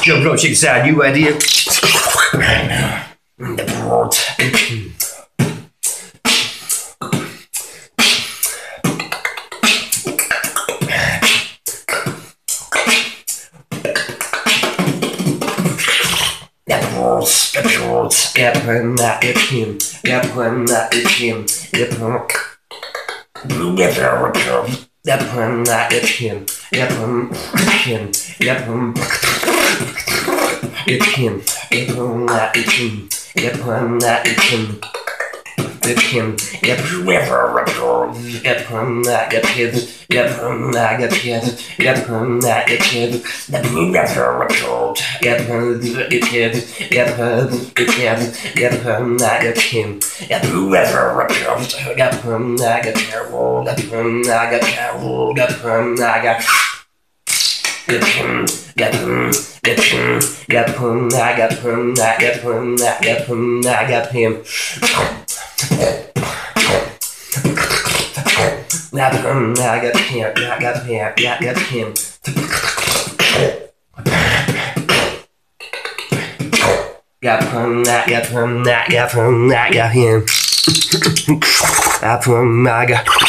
Jump rope, shake it side, you idea. Yep, and that is him. Yep, and that is him. Yep, and that is him. Yep, him. Yep, it's him. Yep, and that is him. Yep, and that is him. It's him. Yep, yep, and that gets his. Yep, and that gets his. Yep, and that gets his. Yep, and it's his. Yep, it's him. Yep, and that gets him. Yep, yep, and that gets terrible. Yep, and that gets terrible. Yep, and that gets. Get him, get him, get him, get him, I got him, I got him, I got him, I got him. Got him, I got him, I got him, I got him. Got him, I got him, I got him, I got him. Got him, I got.